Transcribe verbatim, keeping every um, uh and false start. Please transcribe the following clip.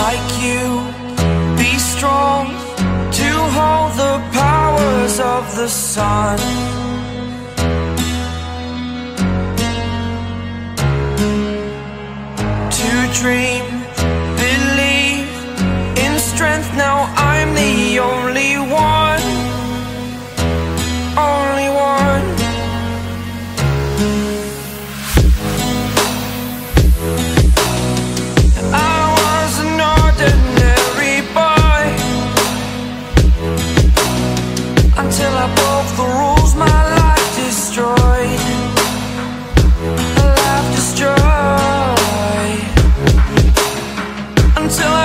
like you, be strong to hold the powers of the sun. To dream, believe in strength, now I'm the only one, only one. I was an ordinary boy until I broke the rules, my life destroyed, a life destroyed. Until I